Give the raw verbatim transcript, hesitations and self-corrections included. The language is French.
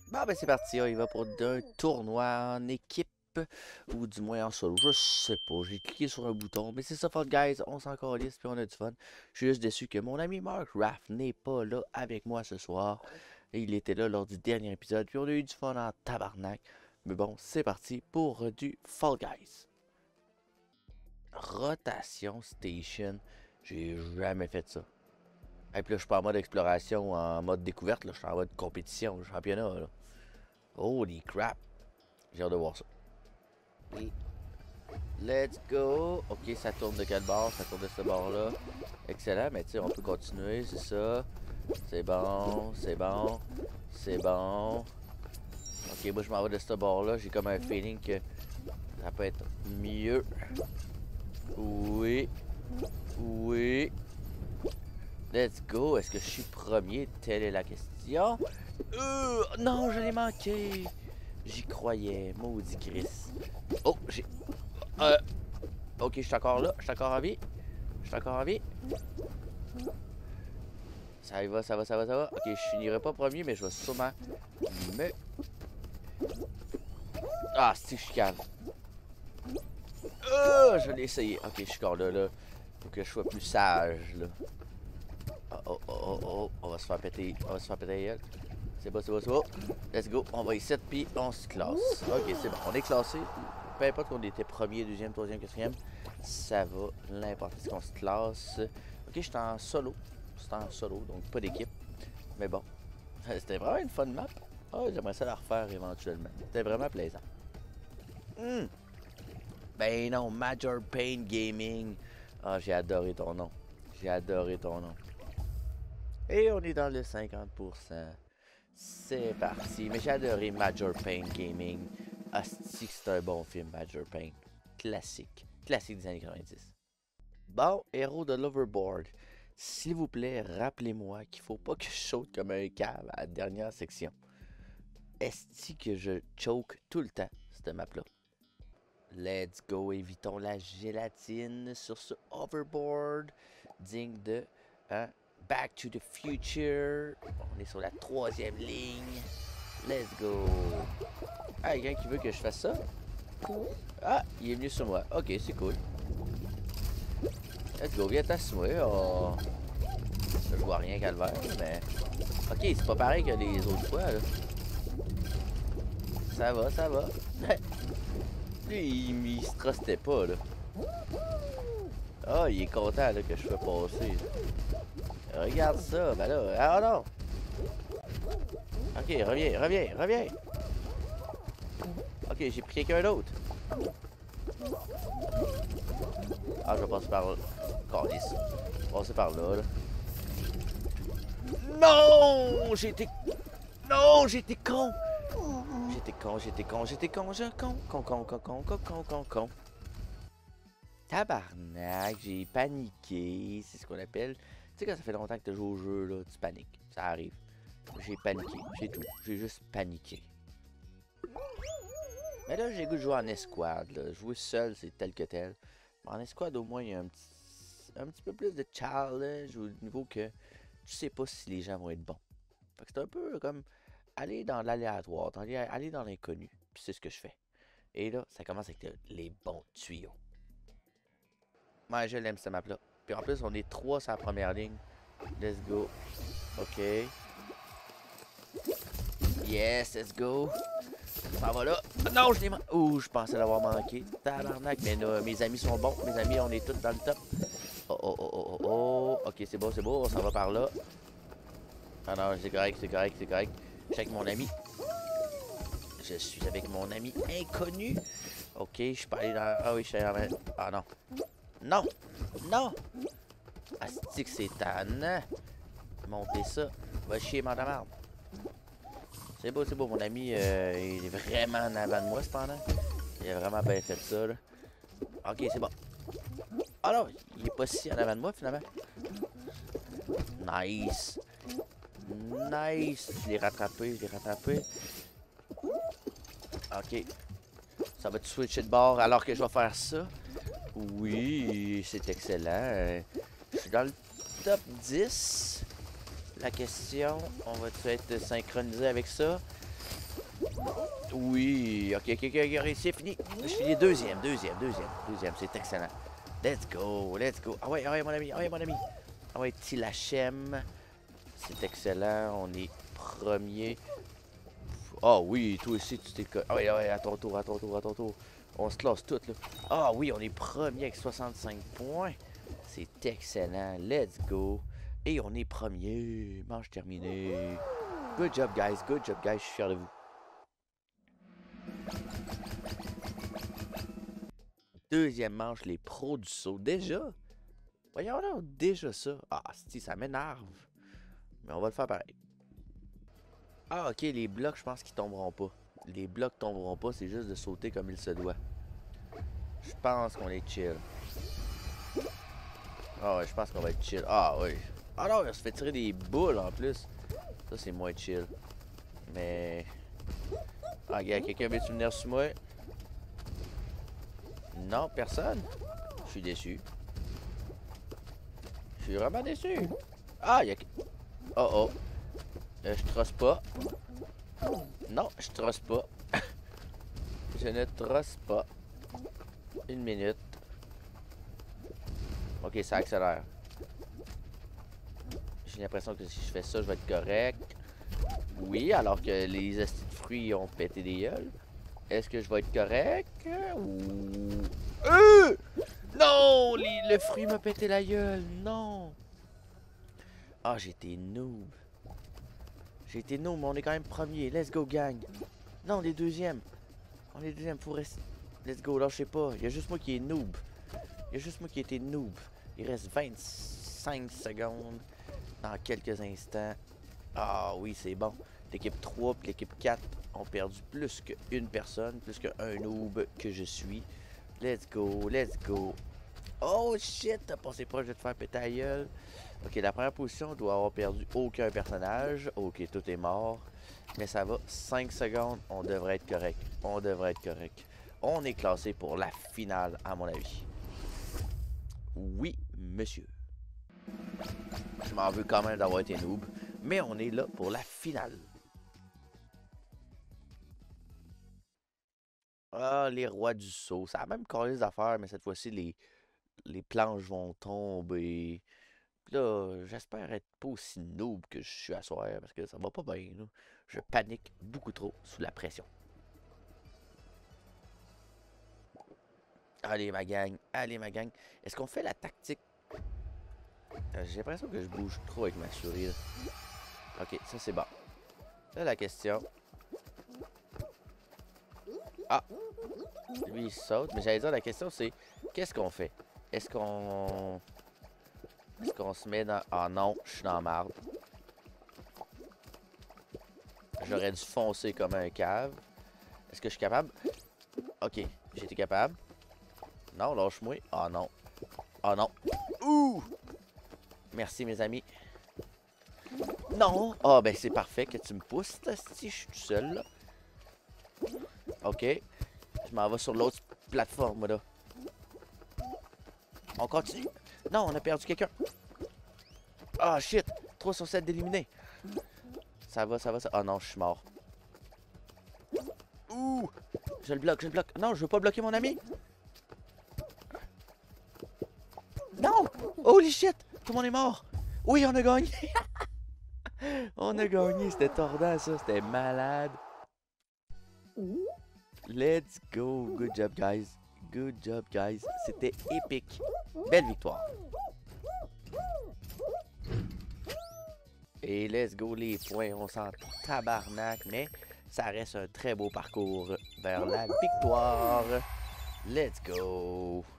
Bon, ben c'est parti, on y va pour un tournoi en équipe, ou du moins en solo, je sais pas, j'ai cliqué sur un bouton, mais c'est ça, Fall Guys, on s'en calisse, puis on a du fun. Je suis juste déçu que mon ami Mark Raff n'est pas là avec moi ce soir. Et il était là lors du dernier épisode, puis on a eu du fun en tabarnak. Mais bon, c'est parti pour du Fall Guys. Rotation Station, j'ai jamais fait ça. Et puis là, je suis pas en mode exploration, en mode découverte, là, je suis en mode compétition, championnat, là. Holy crap! J'ai hâte de voir ça. Et let's go! Ok, ça tourne de quel bord? Ça tourne de ce bord-là. Excellent, mais tu sais, on peut continuer, c'est ça. C'est bon, c'est bon, c'est bon. Ok, moi je m'en vais de ce bord-là. J'ai comme un feeling que ça peut être mieux. Oui. Oui. Let's go! Est-ce que je suis premier? Telle est la question. Euh, non, je l'ai manqué! J'y croyais, maudit Chris. Oh, j'ai... Euh... Ok, je suis encore là, je suis encore en vie. Je suis encore en vie. Ça y va, ça va, ça va, ça va. Ok, je finirai pas premier, mais je vais sûrement me... Ah, si je suis calme. Euh, je l'ai essayé. Ok, je suis encore là, là. Faut que je sois plus sage, là. Oh, oh, oh, oh, oh. On va se faire péter, on va se faire péter la gueule. C'est beau, c'est beau, c'est beau. Let's go. On va ici, puis on se classe. Ok, c'est bon. On est classé. Peu importe qu'on était premier, deuxième, troisième, quatrième, ça va. L'important c'est qu'on se classe. Ok, je suis en solo. C'est en solo, donc pas d'équipe. Mais bon, c'était vraiment une fun map. Oh, j'aimerais ça la refaire éventuellement. C'était vraiment plaisant. Hmm. Ben non, Major Pain Gaming. Ah, j'ai adoré ton nom. J'ai adoré ton nom. Et on est dans le cinquante pour cent. C'est parti. Mais j'ai adoré Major Pain Gaming. Asti, c'est un bon film, Major Pain. Classique. Classique des années quatre-vingt-dix. Bon, héros de l'Overboard. S'il vous plaît, rappelez-moi qu'il faut pas que je saute comme un cave à la dernière section. Esti que je choke tout le temps, cette map-là. Let's go, évitons la gélatine sur ce overboard. Digne de hein, Back to the Future. On est sur la troisième ligne. Let's go. Ah, il y a quelqu'un qui veut que je fasse ça? Ah, il est venu sur moi. Ok, c'est cool. Let's go, viens t'asseoir. Oh. Je vois rien, calvaire, mais... Ok, c'est pas pareil que les autres fois, là. Ça va, ça va. Lui, il, il se trustait pas, là. Ah, oh, il est content, là, que je fais passer. Regarde ça, ben là... Ah non! Ok, reviens, reviens, reviens! Ok, j'ai pris quelqu'un d'autre. Ah, je vais passer par là. Calice. Je vais passer par là, là. Non! J'étais... Non! J'étais con! J'étais con, j'étais con, j'étais con, j'étais con, con, con, con, con, con, con, con, con. Tabarnak, j'ai paniqué, c'est ce qu'on appelle. Tu sais, quand ça fait longtemps que tu joues au jeu, là, tu paniques. Ça arrive. J'ai paniqué, c'est tout. J'ai juste paniqué. Mais là, j'ai le goût de jouer en escouade, là. Jouer seul, c'est tel que tel. Mais en escouade, au moins, il y a un petit, un petit peu plus de challenge au niveau que tu sais pas si les gens vont être bons. Fait que c'est un peu comme aller dans l'aléatoire, aller dans l'inconnu. Puis c'est ce que je fais. Et là, ça commence avec les bons tuyaux. Ouais, je l'aime cette map-là. Puis en plus, on est trois sur la première ligne. Let's go. Ok. Yes, let's go. Ça va là. Non, je l'ai manqué. Ouh, je pensais l'avoir manqué. Tabarnak. Mais là, mes amis sont bons. Mes amis, on est tous dans le top. Oh, oh, oh, oh, oh, oh. Ok, c'est beau, c'est beau. On s'en va par là. Ah non, c'est correct, c'est correct, c'est correct. Je suis avec mon ami. Je suis avec mon ami inconnu. Ok, je suis pas allé dans... Ah oui, je suis allé dans... Ah non. Non! Non! Asti que c'est tannant. Monter ça. Va chier, man de merde. C'est beau, c'est beau. Mon ami, euh, il est vraiment en avant de moi, cependant. Il a vraiment bien fait ça, là. Ok, c'est bon. Ah non, il est pas si en avant de moi, finalement. Nice. Nice. Je l'ai rattrapé, je l'ai rattrapé. Ok. Ça va te switcher de bord alors que je vais faire ça? Oui, c'est excellent. Je suis dans le top dix. La question, on va-tu être synchronisé avec ça? Oui, ok, ok, ok, c'est fini. Je finis deuxième, deuxième, deuxième, deuxième, c'est excellent. Let's go, let's go. Ah ouais, ah ouais, mon ami, ah ouais, mon ami. Ah ouais, Tilachem. C'est excellent, on est premier. Ah oui, toi aussi, tu t'es... Ah ouais, ah ouais, à ton tour, à ton tour, à ton tour. On se classe tout, là. Ah oui, on est premier avec soixante-cinq points. C'est excellent, let's go. Et on est premier, manche terminée. Good job, guys, good job, guys, je suis fier de vous. Deuxième manche, les pros du saut. Déjà? Voyons là, déjà ça. Ah, si, ça m'énerve. Mais on va le faire pareil. Ah, ok, les blocs, je pense qu'ils tomberont pas. Les blocs tomberont pas, c'est juste de sauter comme il se doit. Je pense qu'on est chill. Ah ouais, je pense qu'on va être chill. Ah oui. Ah non, on se fait tirer des boules en plus. Ça, c'est moins chill. Mais... Ah, gars, quelqu'un veut-tu venir sur moi? Non, personne. Je suis déçu. Je suis vraiment déçu. Ah, il y a... Oh oh. Euh, je trosse pas. Non, je trosse pas. Je ne trosse pas. Une minute. Ok, ça accélère. J'ai l'impression que si je fais ça, je vais être correct. Oui, alors que les astis de fruits ont pété des gueules. Est-ce que je vais être correct? Ou... Euh! Non! Les, le fruit m'a pété la gueule. Non! Ah, j'ai été noob. J'ai été noob, mais on est quand même premier. Let's go, gang. Non, on est deuxième. On est deuxième, faut rester... Let's go, là, je sais pas. Il y a juste moi qui est noob. Il y a juste moi qui ai été noob. Il reste vingt-cinq secondes. Dans quelques instants. Ah oui, c'est bon. L'équipe trois et l'équipe quatre ont perdu plus qu'une personne, plus qu'un noob que je suis. Let's go, let's go. Oh shit, t'as passé proche de te faire péter la gueule. Ok, la première position doit avoir perdu aucun personnage. Ok, tout est mort. Mais ça va, cinq secondes, on devrait être correct. On devrait être correct. On est classé pour la finale, à mon avis. Oui, monsieur. Je m'en veux quand même d'avoir été noob. Mais on est là pour la finale. Ah, les rois du saut. Ça a même collé les affaires, mais cette fois-ci, les, les planches vont tomber. Puis là, j'espère être pas aussi noob que je suis à soir, parce que ça va pas bien, là. Je panique beaucoup trop sous la pression. Allez, ma gang. Allez, ma gang. Est-ce qu'on fait la tactique? Euh, J'ai l'impression que je bouge trop avec ma souris, là. Ok, ça c'est bon. Là, la question... Ah! Lui, il saute. Mais j'allais dire, la question, c'est... Qu'est-ce qu'on fait? Est-ce qu'on... Est-ce qu'on se met dans... Ah non, je suis dans la marde. J'aurais dû foncer comme un cave. Est-ce que je suis capable? Ok, j'ai été capable. Non, lâche-moi. Ah non. Ah non. Ouh! Merci, mes amis. Non! Ah, ben c'est parfait que tu me pousses, si je suis tout seul, là. Ok. Je m'en vais sur l'autre plateforme, là. On continue. Non, on a perdu quelqu'un. Ah, shit. trois sur sept d'éliminer. Ça va, ça va, ça... Ah non, je suis mort. Ouh! Je le bloque, je le bloque. Non, je veux pas bloquer mon ami. Non! Holy shit! Tout le monde est mort. Oui, on a gagné. On a gagné. C'était tordant, ça. C'était malade. Let's go. Good job, guys. Good job, guys. C'était épique. Belle victoire. Et let's go les points. On s'en tabarnak, mais ça reste un très beau parcours vers la victoire. Let's go.